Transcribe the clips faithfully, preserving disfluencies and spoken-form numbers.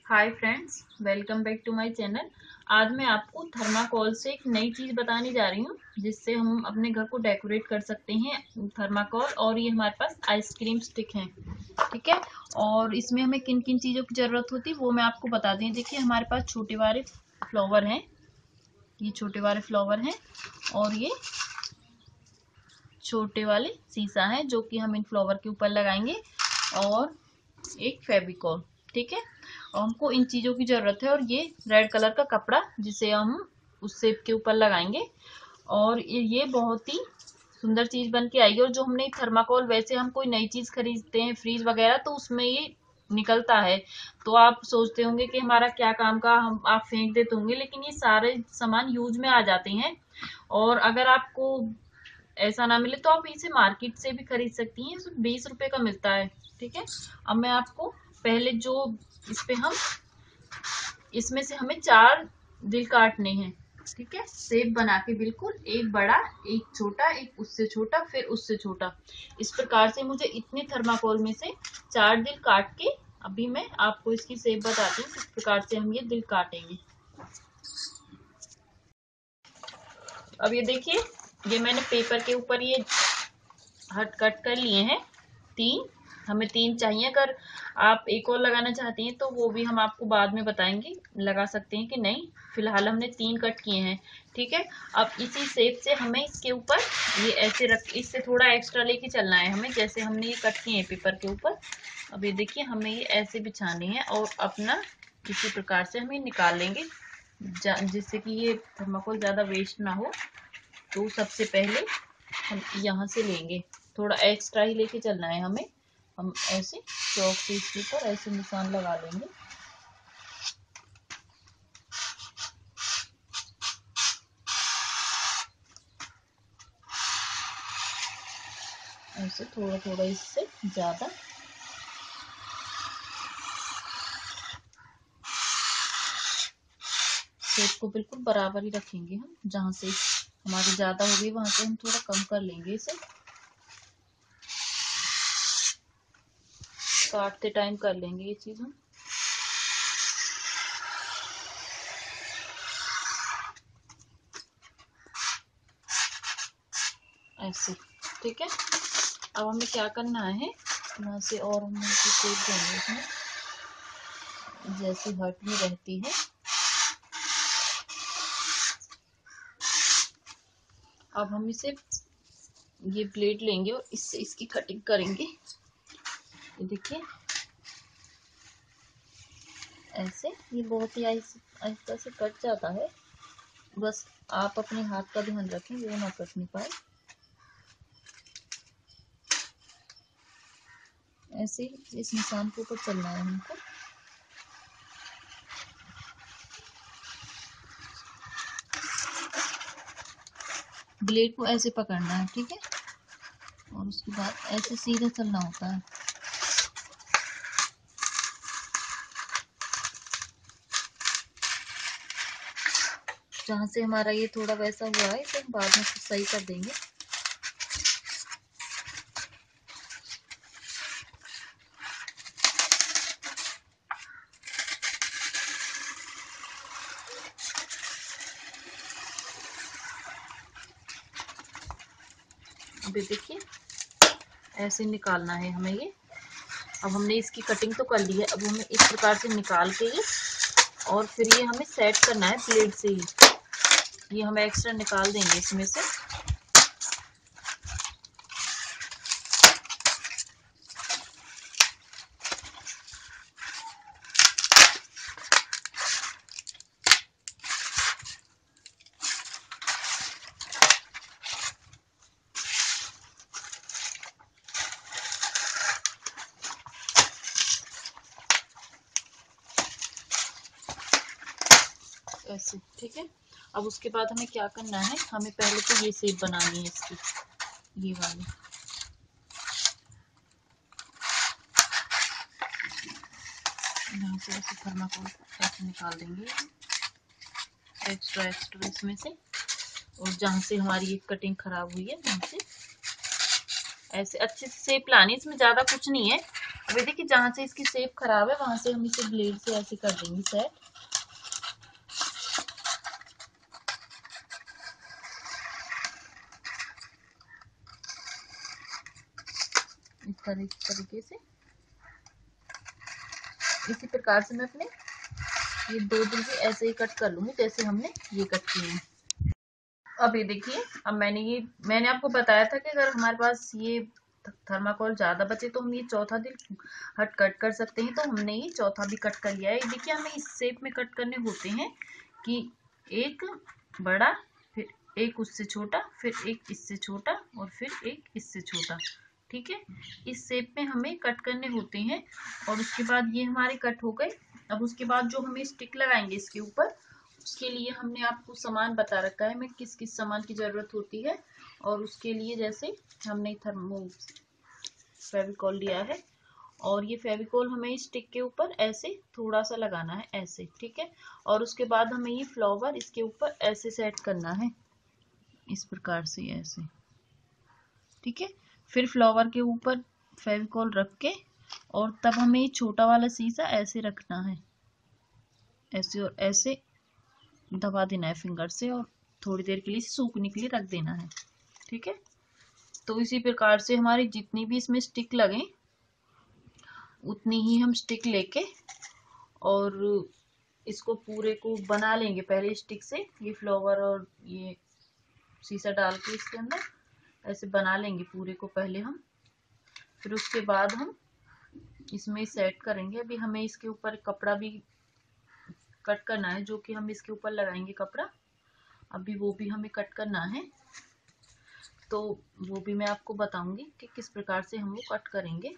Hi friends, welcome back to my channel. आज मैं आपको थर्माकोल से एक नई चीज़ बताने जा रही हूँ जिससे हम अपने घर को डेकोरेट कर सकते हैं। थर्माकोल और ये हमारे पास आइसक्रीम स्टिक हैं, ठीक है। और इसमें हमें किन किन चीज़ों की ज़रूरत होती है वो मैं आपको बता दें। देखिए, हमारे पास छोटे वाले फ्लावर हैं, ये छोटे वाले फ्लावर हैं और ये छोटे वाले शीशा है जो कि हम इन फ्लावर के ऊपर लगाएंगे, और एक फेविकॉल, ठीक है। और हमको इन चीजों की जरूरत है, और ये रेड कलर का कपड़ा जिसे हम उस सेब के ऊपर लगाएंगे, और ये बहुत ही सुंदर चीज बन के आएगी। और जो हमने थर्माकोल, वैसे हम कोई नई चीज खरीदते हैं फ्रीज वगैरह तो उसमें ये निकलता है, तो आप सोचते होंगे कि हमारा क्या काम का, हम आप फेंक देते होंगे, लेकिन ये सारे सामान यूज में आ जाते हैं। और अगर आपको ऐसा ना मिले तो आप इसे मार्केट से भी खरीद सकती हैं, बीस रुपए का मिलता है, ठीक है। अब मैं आपको पहले जो इस पे हम इसमें से हमें चार दिल काटने हैं, ठीक है, शेप बना के, बिल्कुल एक बड़ा, एक छोटा, एक उससे छोटा, फिर उससे छोटा। इस प्रकार से मुझे इतने थर्माकोल में से चार दिल काट के, अभी मैं आपको इसकी शेप बताती हूँ किस प्रकार से हम ये दिल काटेंगे। अब ये देखिए, ये मैंने पेपर के ऊपर ये हट कट कर लिए हैं तीन, हमें तीन चाहिए। अगर आप एक और लगाना चाहती हैं तो वो भी हम आपको बाद में बताएंगे, लगा सकते हैं कि नहीं। फिलहाल हमने तीन कट किए हैं, ठीक है। अब इसी शेप से हमें इसके ऊपर ये ऐसे रख, इससे थोड़ा एक्स्ट्रा लेके चलना है हमें, जैसे हमने ये कट किए हैं पेपर के ऊपर। अब ये देखिए, हमें ये ऐसे बिछाने हैं और अपना किसी प्रकार से हम ये निकाल लेंगे जिससे कि ये थर्माकोल ज्यादा वेस्ट ना हो। तो सबसे पहले हम यहाँ से लेंगे, थोड़ा एक्स्ट्रा ही लेके चलना है हमें। हम ऐसे चौक से इसके ऊपर ऐसे निशान लगा लेंगे, ऐसे थोड़ा थोड़ा, इससे ज्यादा। शेप को बिल्कुल बराबर ही रखेंगे हम, जहां से हमारी ज्यादा होगी वहां से हम थोड़ा कम कर लेंगे इसे, काटते टाइम कर लेंगे ये चीज हम। ऐसे, ठीक है। अब हमें क्या करना है, यहाँ से और हम शेप देंगे इसमें, जैसी हट में रहती है। अब हम इसे ये ब्लेड लेंगे और इससे इसकी कटिंग करेंगे। ये देखिए, ऐसे ये बहुत ही आहिस्ता से कट जाता है, बस आप अपने हाथ का ध्यान रखें वो ना कट नहीं पाए। ऐसे ही इस निशान के ऊपर चलना है हमको। ब्लेड को ऐसे पकड़ना है, ठीक है, और उसके बाद ऐसे सीधा चलना होता है। जहां से हमारा ये थोड़ा वैसा हुआ है तो हम बाद में सही कर देंगे। अभी देखिए, ऐसे निकालना है हमें ये। अब हमने इसकी कटिंग तो कर ली है, अब हमें इस प्रकार से निकाल के ये, और फिर ये हमें सेट करना है ब्लेड से ही। ये हम एक्स्ट्रा निकाल देंगे इसमें से। ऐसे, ठीक है। अब उसके बाद हमें क्या करना है, हमें पहले तो ये शेप बनानी है इसकी, ये वाली। यहाँ से ऐसे थर्माकोल ऐसे निकाल देंगे एक्स्ट्रा एक्स्ट्रा इसमें से, और जहाँ से हमारी ये कटिंग खराब हुई है वहां से ऐसे अच्छे से शेप लानी। इसमें ज्यादा कुछ नहीं है, अभी देखिए जहां से इसकी शेप खराब है वहां से हम इसे ब्लेड से ऐसे कर देंगे सेट। इस तरीके से इसी प्रकार से मैं अपने ये दो दिल भी ऐसे ही कट कर लूंगी जैसे हमने ये कट किए हैं। अब ये देखिए, अब मैंने ये मैंने आपको बताया था कि अगर हमारे पास ये थर्माकोल ज्यादा बचे तो हम ये चौथा दिल हट कट कर सकते हैं, तो हमने ये चौथा भी कट कर लिया है। देखिए हमें इस शेप में कट करने होते हैं कि एक बड़ा, फिर एक उससे छोटा, फिर एक इससे छोटा और फिर एक इससे छोटा। ठीक है, इस शेप में हमें कट करने होते हैं। और उसके बाद ये हमारे कट हो गए। अब उसके बाद जो हमें स्टिक लगाएंगे इसके ऊपर, उसके लिए हमने आपको सामान बता रखा है मैं किस किस सामान की जरूरत होती है। और उसके लिए जैसे हमने थर्मो फेविकॉल लिया है, और ये फेविकॉल हमें स्टिक के ऊपर ऐसे थोड़ा सा लगाना है ऐसे। ठीक है, और उसके बाद हमें ये फ्लावर इसके ऊपर ऐसे सेट करना है इस प्रकार से ऐसे। ठीक है, फिर फ्लावर के ऊपर फेविकॉल रख के, और तब हमें ये छोटा वाला शीशा ऐसे रखना है ऐसे, और ऐसे दबा देना है फिंगर से, और थोड़ी देर के लिए सूखने के लिए रख देना है। ठीक है, तो इसी प्रकार से हमारी जितनी भी इसमें स्टिक लगे उतनी ही हम स्टिक लेके और इसको पूरे को बना लेंगे पहले स्टिक से। ये फ्लावर और ये शीशा डाल के इसके अंदर ऐसे बना लेंगे पूरे को पहले हम। फिर उसके बाद हम इसमें सेट करेंगे। अभी हमें इसके ऊपर कपड़ा भी कट करना है जो कि हम इसके ऊपर लगाएंगे कपड़ा। अभी वो भी हमें कट करना है, तो वो भी मैं आपको बताऊंगी कि किस प्रकार से हम वो कट करेंगे।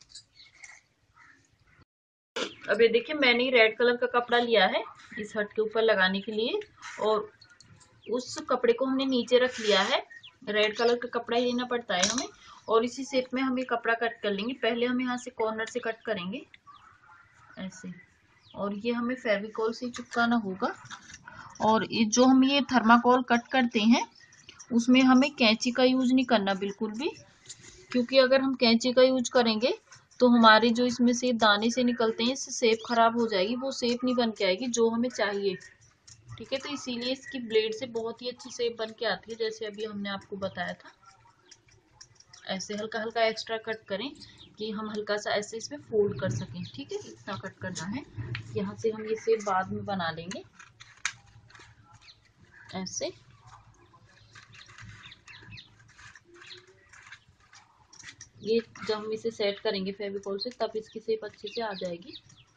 अब ये देखिए मैंने रेड कलर का कपड़ा लिया है इस हट के ऊपर लगाने के लिए, और उस कपड़े को हमने नीचे रख लिया है। रेड कलर का कपड़ा ही लेना पड़ता है हमें, और इसी शेप में हम ये कपड़ा कट कर लेंगे। पहले हम यहाँ से कॉर्नर से कट करेंगे ऐसे, और ये हमें फेविकॉल से चिपकाना होगा। और ये जो हम ये थर्माकोल कट करते हैं उसमें हमें कैंची का यूज नहीं करना बिल्कुल भी, क्योंकि अगर हम कैंची का यूज करेंगे तो हमारे जो इसमें से दाने से निकलते हैं इससे शेप खराब हो जाएगी, वो शेप नहीं बन के आएगी जो हमें चाहिए। ठीक है, तो इसीलिए इसकी ब्लेड से बहुत ही अच्छी शेप बन के आती है, जैसे अभी हमने आपको बताया था। ऐसे हल्का हल्का एक्स्ट्रा कट करें कि हम हल्का सा ऐसे इसमें फोल्ड कर सकें। ठीक है, इतना कट करना है। यहाँ से हम ये शेप बाद में बना लेंगे ऐसे। ये जब हम इसे सेट करेंगे फेविकॉल से तब इसकी शेप अच्छे से आ जाएगी।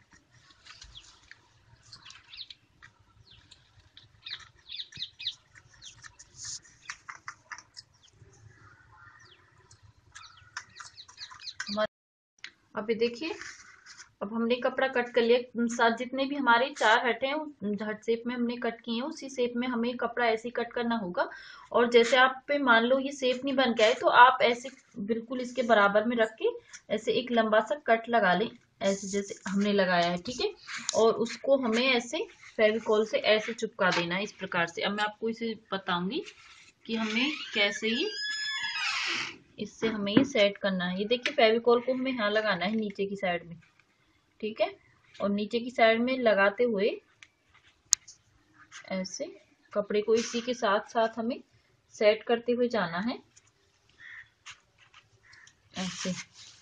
अभी देखिए, अब हमने कपड़ा कट कर लिया। साथ जितने भी हमारे चार हट हैं हट शेप में हमने कट किए हैं, उसी शेप में हमें कपड़ा ऐसे कट करना होगा। और जैसे आप पे मान लो ये शेप नहीं बन के आए तो आप ऐसे बिल्कुल इसके बराबर में रख के ऐसे एक लंबा सा कट लगा लें ऐसे जैसे हमने लगाया है। ठीक है, और उसको हमें ऐसे फेविकॉल से ऐसे चिपका देना है इस प्रकार से। अब मैं आपको इसे बताऊंगी कि हमें कैसे ही इससे हमें ये सेट करना है। ये देखिए फेविकॉल को हमें यहाँ लगाना है नीचे की साइड में। ठीक है, और नीचे की साइड में लगाते हुए ऐसे कपड़े को इसी के साथ साथ हमें सेट करते हुए जाना है ऐसे।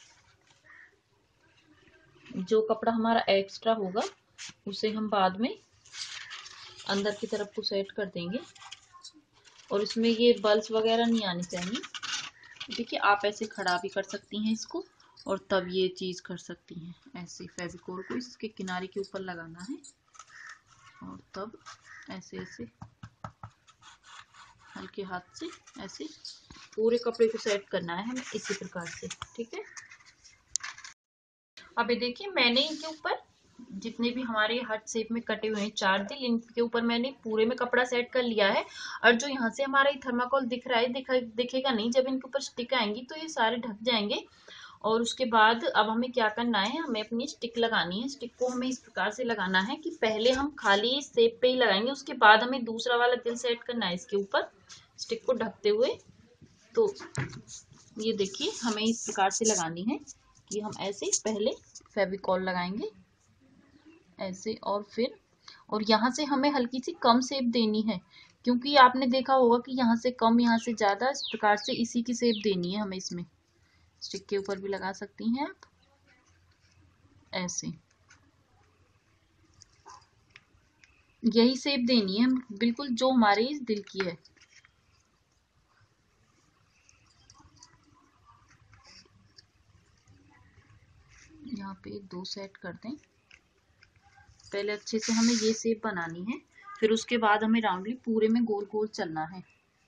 जो कपड़ा हमारा एक्स्ट्रा होगा उसे हम बाद में अंदर की तरफ को सेट कर देंगे, और इसमें ये बल्स वगैरह नहीं आनी चाहिए। देखिए आप ऐसे खड़ा भी कर सकती हैं इसको, और तब ये चीज कर सकती हैं ऐसे। फेविकोल को इसके किनारे के ऊपर लगाना है और तब ऐसे ऐसे हल्के हाथ से ऐसे पूरे कपड़े को सेट करना है हमें इसी प्रकार से। ठीक है, अब ये देखिए मैंने इनके ऊपर जितने भी हमारे हार्ट शेप में कटे हुए हैं चार दिल, इनके ऊपर मैंने पूरे में कपड़ा सेट कर लिया है। और जो यहाँ से हमारा ये थर्माकोल दिख रहा है दिखा दिखेगा नहीं, जब इनके ऊपर स्टिक आएंगी तो ये सारे ढक जाएंगे। और उसके बाद अब हमें क्या करना है, हमें अपनी स्टिक लगानी है। स्टिक को हमें इस प्रकार से लगाना है कि पहले हम खाली इस शेप पे ही लगाएंगे, उसके बाद हमें दूसरा वाला दिल सेट करना है इसके ऊपर स्टिक को ढकते हुए। तो ये देखिए हमें इस प्रकार से लगानी है ये हम ऐसे पहले फेविकॉल लगाएंगे ऐसे, और फिर और यहाँ से हमें हल्की सी कम शेप देनी है, क्योंकि आपने देखा होगा कि यहाँ से कम यहाँ से ज्यादा, इस प्रकार से इसी की शेप देनी है हमें। इसमें स्टिक के ऊपर भी लगा सकती हैं आप ऐसे, यही शेप देनी है बिल्कुल जो हमारे इस दिल की है। यहाँ पे दो सेट कर दें। पहले अच्छे से हमें ये शेप बनानी है, फिर उसके बाद हमें राउंडली पूरे में गोल गोल चलना है।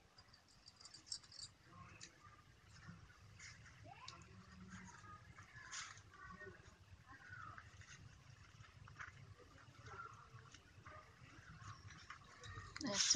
ऐसे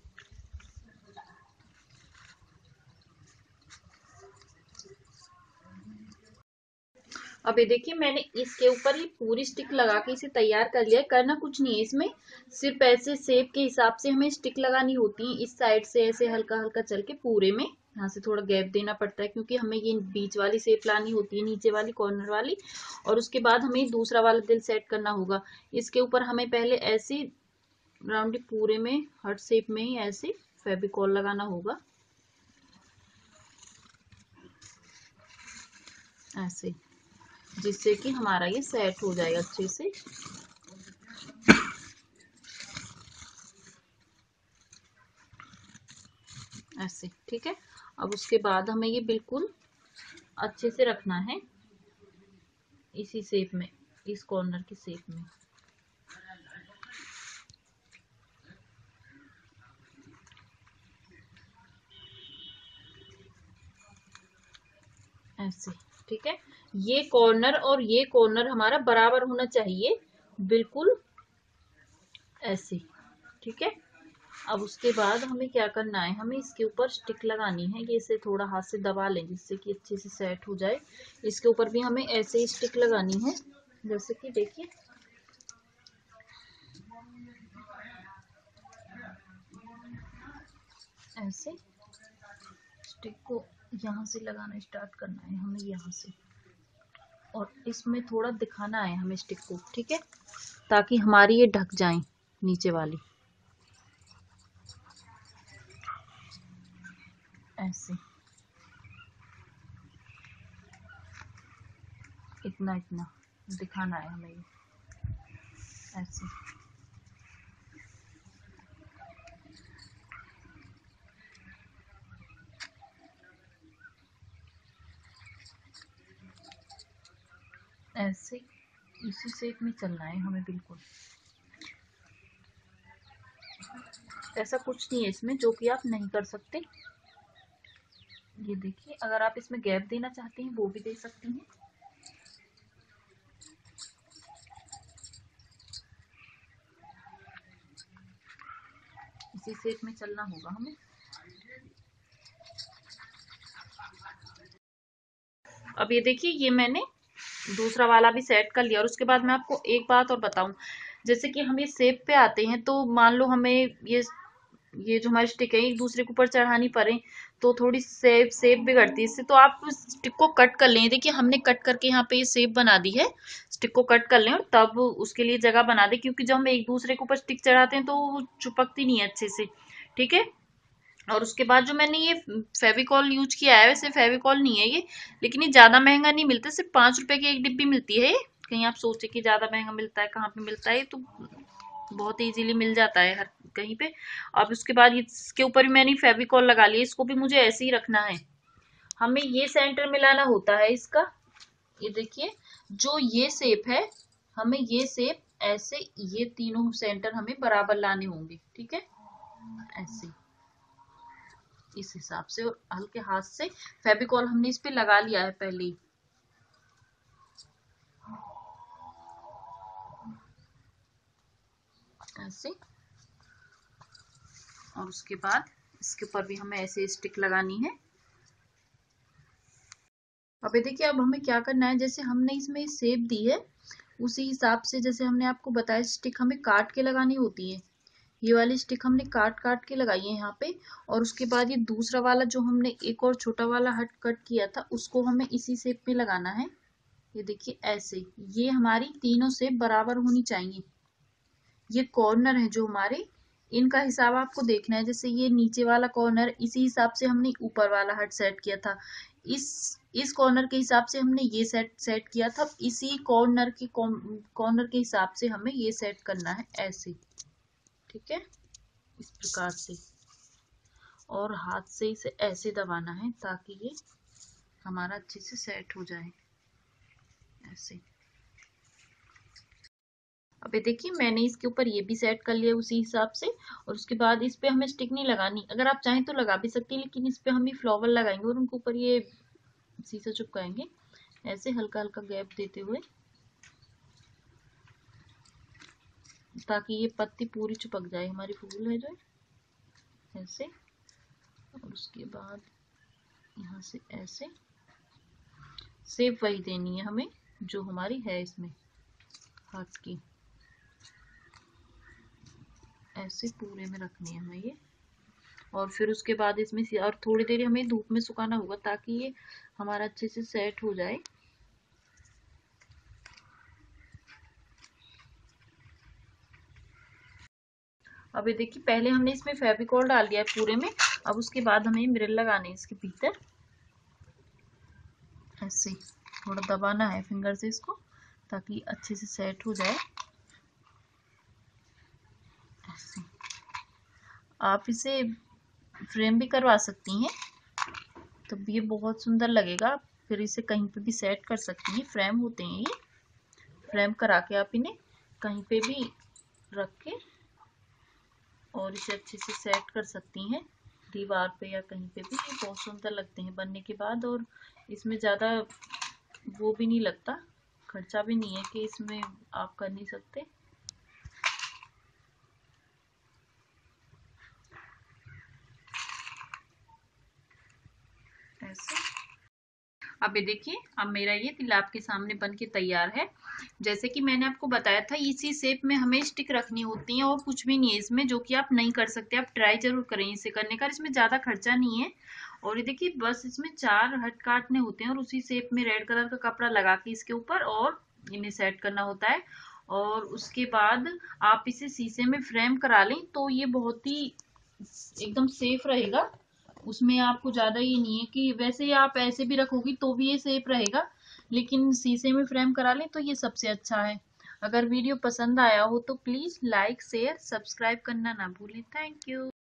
अब ये देखिए मैंने इसके ऊपर ही पूरी स्टिक लगा के इसे तैयार कर लिया है। करना कुछ नहीं है इसमें, सिर्फ ऐसे शेप के हिसाब से हमें स्टिक लगानी होती है। इस साइड से ऐसे हल्का हल्का चल के पूरे में, यहाँ से थोड़ा गैप देना पड़ता है क्योंकि हमें ये बीच वाली शेप लानी होती है, नीचे वाली कॉर्नर वाली। और उसके बाद हमें दूसरा वाला दिल सेट करना होगा। इसके ऊपर हमें पहले ऐसे राउंड पूरे में हार्ट शेप में ही ऐसे फेविकॉल लगाना होगा ऐसे, जिससे कि हमारा ये सेट हो जाए अच्छे से। ऐसे ठीक है। अब उसके बाद हमें ये बिल्कुल अच्छे से रखना है इसी शेप में, इस कॉर्नर की शेप में। ऐसे ठीक है। ये कॉर्नर और ये कॉर्नर हमारा बराबर होना चाहिए बिल्कुल ऐसे, ठीक है। अब उसके बाद हमें क्या करना है, हमें इसके ऊपर स्टिक लगानी है। ये इसे थोड़ा हाथ से दबा लें जिससे कि अच्छे से सेट हो जाए। इसके ऊपर भी हमें ऐसे ही स्टिक लगानी है, जैसे कि देखिए ऐसे स्टिक को यहाँ से लगाना स्टार्ट करना है हमें, यहाँ से, और इसमें थोड़ा दिखाना है हमें स्टिक को, ठीक है, ताकि हमारी ये ढक जाए नीचे वाली ऐसे। इतना इतना दिखाना है हमें ये ऐसे। ऐसे इसी शेप में चलना है हमें बिल्कुल। ऐसा कुछ नहीं है इसमें जो कि आप नहीं कर सकते। ये देखिए, अगर आप इसमें गैप देना चाहते हैं वो भी दे सकती हैं। इसी शेप में चलना होगा हमें। अब ये देखिए, ये मैंने दूसरा वाला भी सेट कर लिया। और उसके बाद मैं आपको एक बात और बताऊं, जैसे कि हम ये शेप पे आते हैं तो मान लो हमें ये ये जो हमारी स्टिक है एक दूसरे के ऊपर चढ़ानी पड़े तो थोड़ी शेप शेप बिगड़ती है इससे। तो आप स्टिक को कट कर लें। देखिए हमने कट करके यहाँ पे ये शेप बना दी है। स्टिक को कट कर लें और तब उसके लिए जगह बना दे, क्योंकि जब हम एक दूसरे के ऊपर स्टिक चढ़ाते हैं तो वो चिपकती नहीं है अच्छे से, ठीक है। और उसके बाद जो मैंने ये फेविकॉल यूज किया है, वैसे फेविकॉल नहीं है ये, लेकिन ये ज्यादा महंगा नहीं मिलता, सिर्फ पांच रुपए की एक डिब्बी मिलती है। कहीं आप सोचे कि ज्यादा महंगा मिलता है, कहाँ पे मिलता है, तो बहुत इजीली मिल जाता है हर कहीं पे। अब उसके बाद इसके ऊपर भी मैंने फेविकॉल लगा लिया। इसको भी मुझे ऐसे ही रखना है। हमें ये सेंटर मिलाना होता है इसका। ये देखिए, जो ये शेप है, हमें ये शेप ऐसे, ये तीनों सेंटर हमें बराबर लाने होंगे, ठीक है, ऐसे इस हिसाब से। और हल्के हाथ से फेविकॉल हमने इस पे लगा लिया है पहले ही ऐसे। और उसके बाद इसके ऊपर भी हमें ऐसे स्टिक लगानी है। अब ये देखिए, अब हमें क्या करना है, जैसे हमने इसमें शेप दी है उसी हिसाब से, जैसे हमने आपको बताया स्टिक हमें काट के लगानी होती है। ये वाली स्टिक हमने काट काट के लगाई है यहाँ पे। और उसके बाद ये दूसरा वाला जो हमने एक और छोटा वाला हट कट किया था उसको हमें इसी शेप में लगाना है ये देखिए ऐसे, ये हमारी तीनों से बराबर होनी चाहिए। ये कॉर्नर है जो हमारे, इनका हिसाब आपको देखना है। जैसे ये नीचे वाला कॉर्नर, इसी हिसाब से हमने ऊपर वाला हट सेट किया था। इस इस कॉर्नर के हिसाब से हमने ये सेट सेट किया था। इसी कॉर्नर के कॉर्नर के हिसाब से हमें ये सेट करना है ऐसे, ठीक है, इस प्रकार से। और हाथ से इसे ऐसे दबाना है ताकि ये हमारा अच्छे से सेट हो जाए ऐसे। अब ये देखिए मैंने इसके ऊपर ये भी सेट कर लिया उसी हिसाब से। और उसके बाद इस पे हमें स्टिक नहीं लगानी, अगर आप चाहें तो लगा भी सकती हैं, लेकिन इस पे हम ये फ्लावर लगाएंगे और उनके ऊपर ये शीशा चिपकाएंगे ऐसे, हल्का हल्का गैप देते हुए, ताकि ये पत्ती पूरी चिपक जाए हमारी फूल है जो ऐसे। और उसके बाद यहाँ से ऐसे शेप वही देनी है हमें जो हमारी है इसमें हाथ की, ऐसे पूरे में रखनी है हमें ये। और फिर उसके बाद इसमें और थोड़ी देर हमें धूप में सुखाना होगा ताकि ये हमारा अच्छे से सेट हो जाए। अब ये देखिए पहले हमने इसमें फेविकोल डाल दिया है पूरे में। अब उसके बाद हमें मिरर लगाने हैं इसके भीतर, ऐसे थोड़ा दबाना है फिंगर से इसको ताकि अच्छे से सेट हो जाए ऐसे। आप इसे फ्रेम भी करवा सकती हैं, तब तो ये बहुत सुंदर लगेगा। फिर इसे कहीं पे भी सेट कर सकती हैं, फ्रेम होते हैं ये, फ्रेम करा के आप इन्हें कहीं पे भी रख के और इसे अच्छे से सेट कर सकती हैं दीवार पे या कहीं पे भी। ये बहुत सुंदर लगते हैं बनने के बाद, और इसमें ज़्यादा वो भी नहीं लगता, खर्चा भी नहीं है कि इसमें आप कर नहीं सकते ऐसे। अब ये देखिए अब मेरा ये तिल आपके सामने बन के तैयार है। जैसे कि मैंने आपको बताया था इसी शेप में हमें स्टिक रखनी होती है और कुछ भी नहीं है इसमें, जो कि आप नहीं कर सकते। आप ट्राई जरूर करें इसे करने का, इसमें ज्यादा खर्चा नहीं है। और ये देखिए बस इसमें चार हट काटने होते हैं और उसी शेप में रेड कलर का कपड़ा लगा के इसके ऊपर और इन्हें सेट करना होता है। और उसके बाद आप इसे शीशे में फ्रेम करा लें तो ये बहुत ही एकदम सेफ रहेगा। उसमें आपको ज्यादा ये नहीं है कि वैसे आप ऐसे भी रखोगी तो भी ये सेफ रहेगा, लेकिन शीशे में फ्रेम करा लें तो ये सबसे अच्छा है। अगर वीडियो पसंद आया हो तो प्लीज लाइक शेयर सब्सक्राइब करना ना भूलें। Thank you.